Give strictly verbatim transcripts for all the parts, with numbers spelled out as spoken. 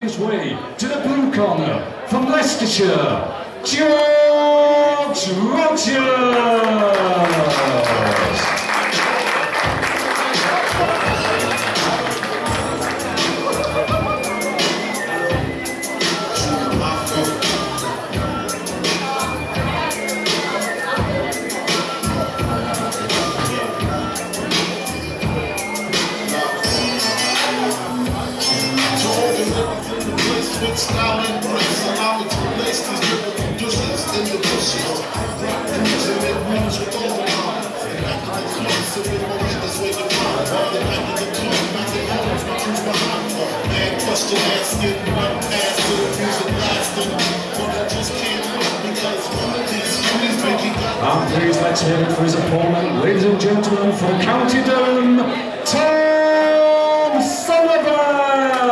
His way to the blue corner from Leicestershire, George Rogers. Style and grace, allow me to place these little conditions in the bushes. Bruise and make moves with overcome. And back in the club, sipping more weed this way to find. All the back in the club, back in homes, my crew's behind. Man, question asking, one pass to the music lasting. But I just can't look because one of these cuties making up. And please let's hear it for his opponent, ladies and gentlemen, from County Durham, Tom Sullivan.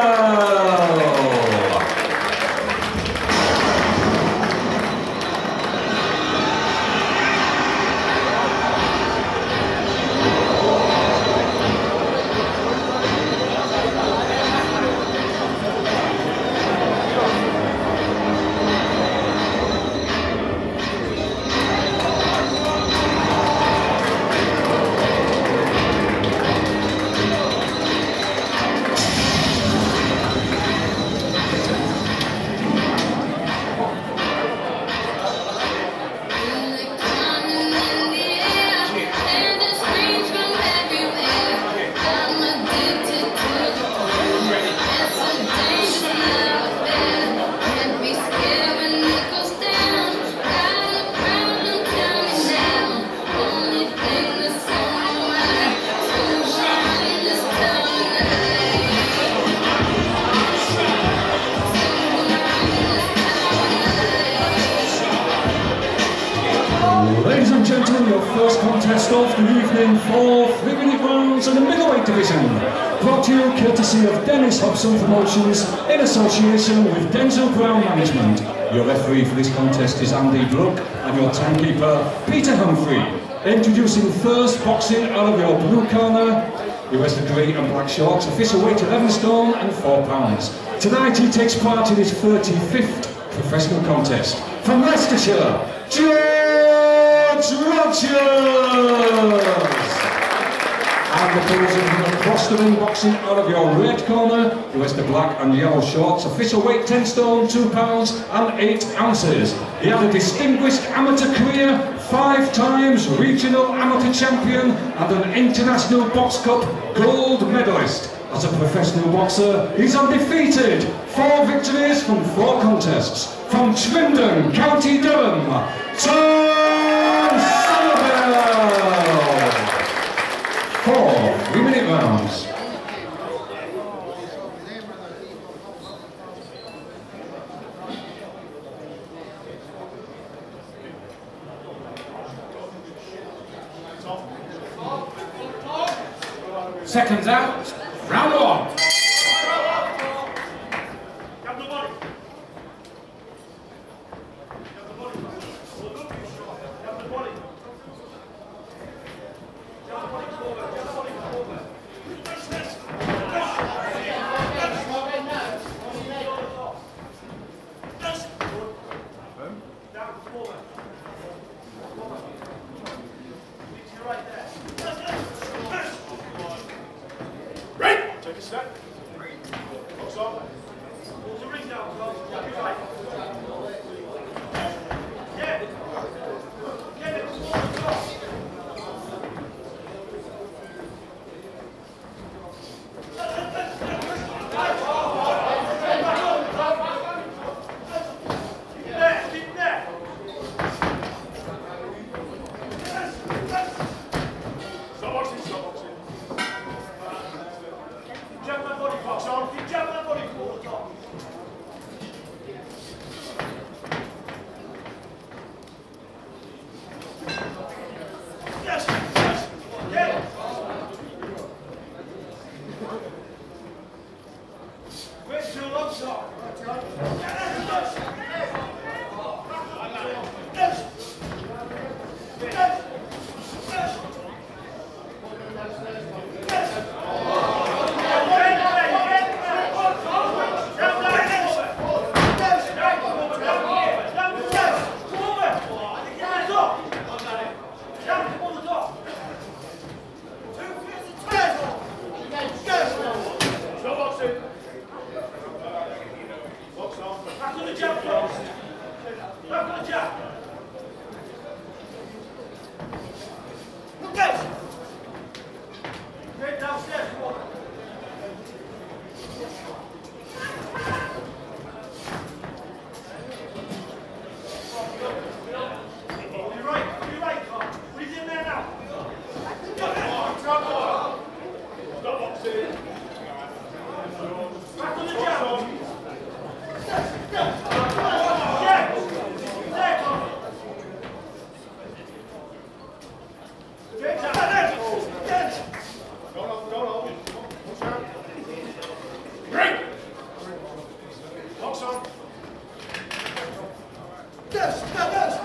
Ladies and gentlemen, your first contest of the evening for three minute rounds in the middleweight division. Brought to you courtesy of Dennis Hobson Promotions in association with Denzel Browne Management. Your referee for this contest is Andy Brooke and your timekeeper Peter Humphrey. Introducing first, boxing out of your blue corner. He wears the grey and black shorts, official weight eleven stone and four pounds. Tonight he takes part in his thirty-fifth professional contest. From Leicestershire, George Rogers! And opposing him across the ring, boxing out of your red corner, he wears the black and yellow shorts, official weight ten stone, two pounds and eight ounces. He had a distinguished amateur career, five times regional amateur champion and an international box cup gold medalist. As a professional boxer, he's undefeated, four victories from four contests. From Swindon, County Durham, Tom Sullivan! Four three-minute rounds. Seconds out, round one. Take a step. box on. Yes, yes, yes.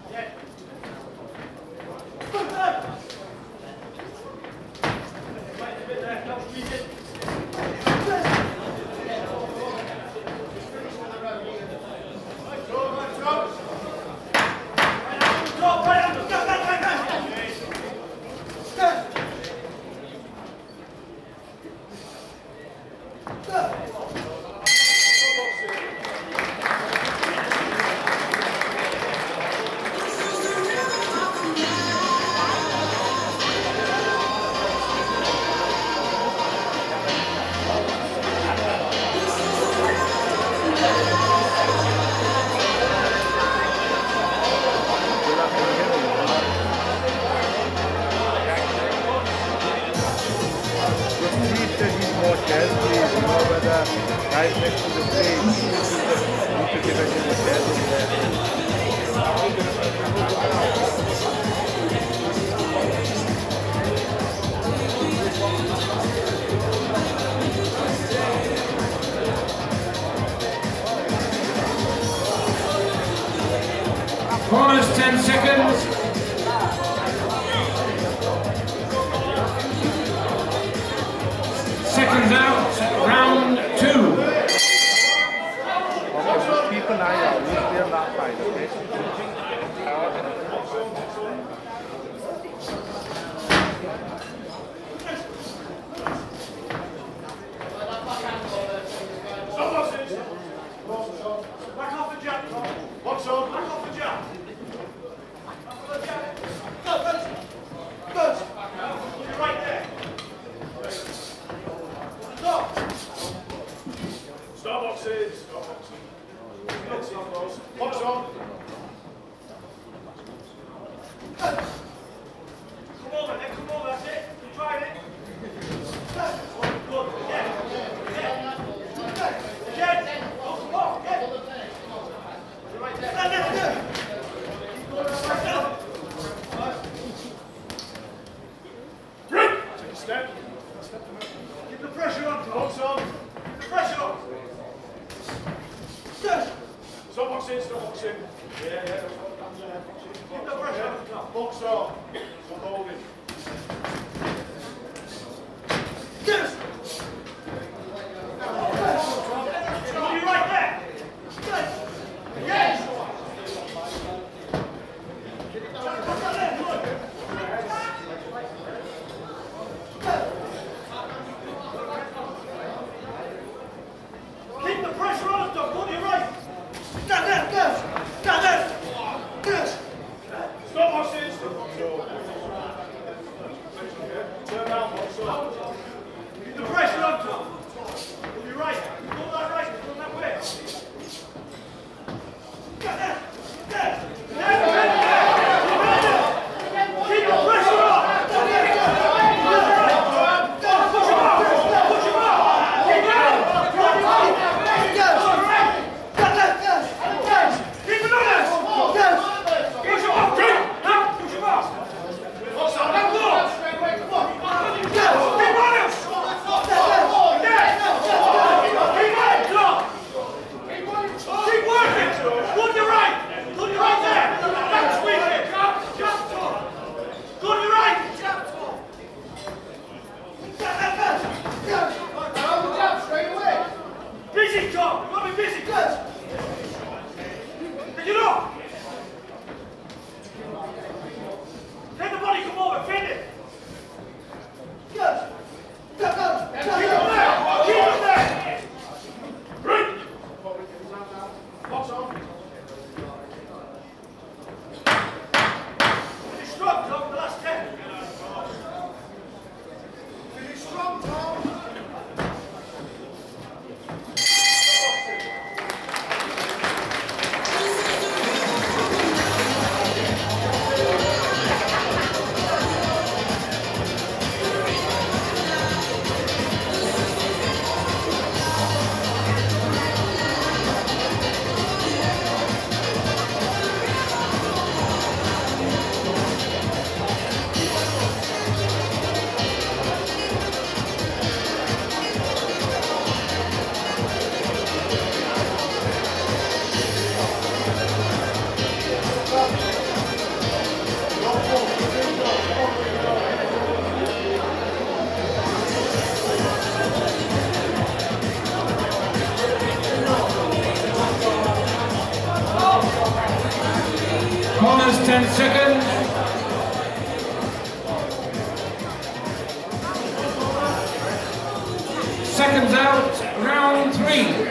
Right next to the stage, need to give it to the head over there. Corners ten seconds. Seconds out, round two. Okay, just keep an eye out, we'll stay on that side, okay? Back off the jab. What's on? Back off the jab. Go, go. Go. You're right there. Stop. Stop boxing. Stop boxing. Stop boxing. Box on. Come over, then come over. That's it. You tried it. Good. Yeah. Yeah. Again. Oh, oh, yeah. You're right there. Stand there, there. Keep going right down. Break. Take a step. Step to move. Keep the pressure on. Box on. Keep the pressure on. Yes. Stop boxing. Stop boxing. Yeah, yeah. Keep the pressure on. Box on. Stop holding. Yes. You're right there. Yes. Keep the pressure on us, Doc. You're right. Stand there. Yes. Stand there. Yes. Stop boxing. Stop boxing. ten seconds. Seconds out, round three.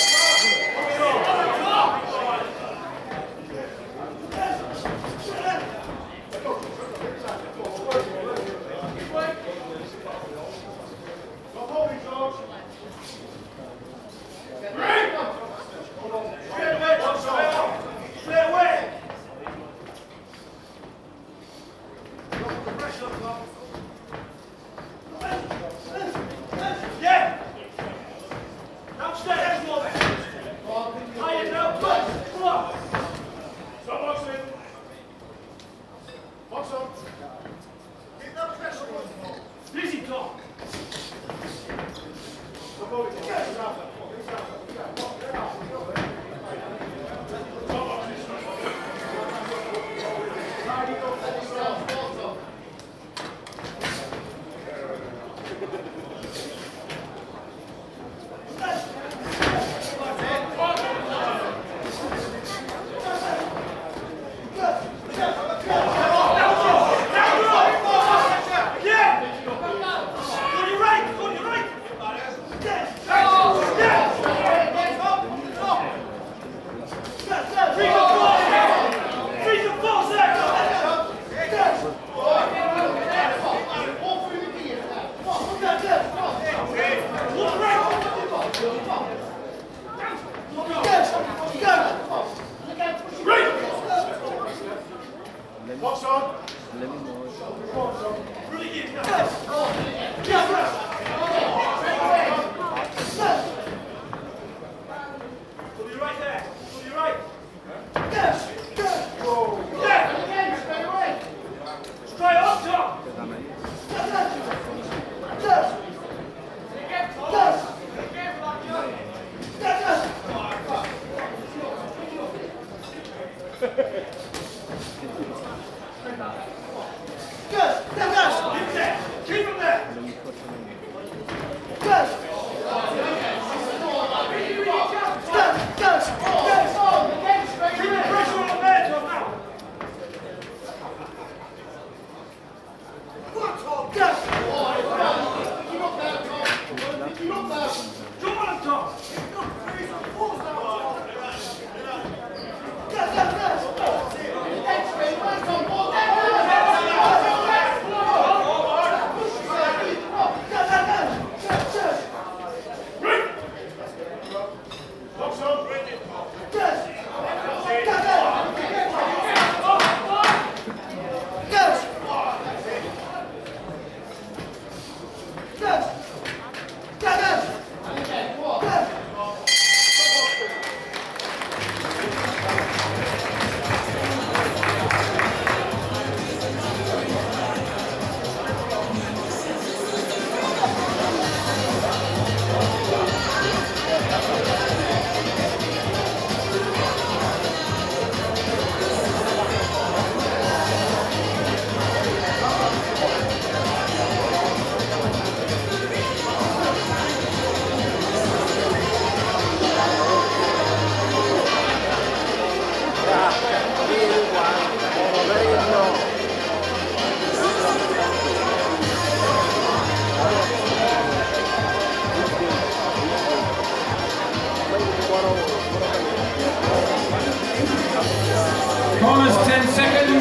Corners ten seconds.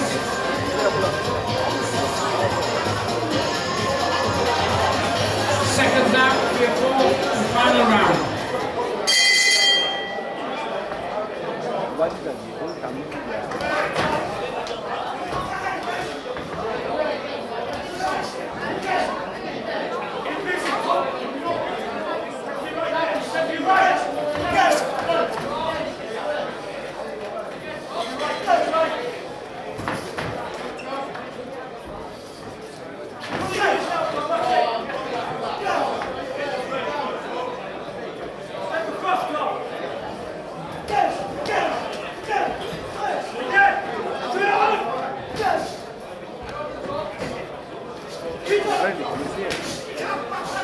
Seconds out for your fourth and final round.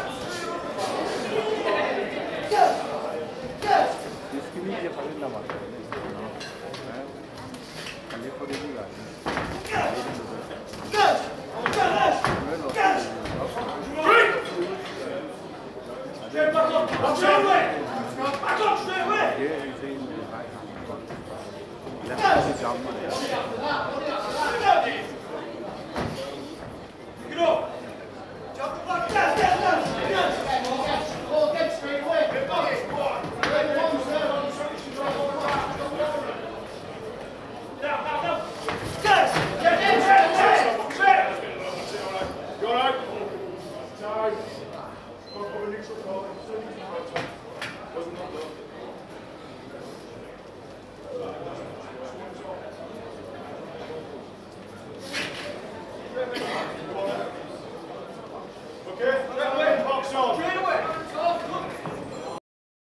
Eskimi diye falan da var.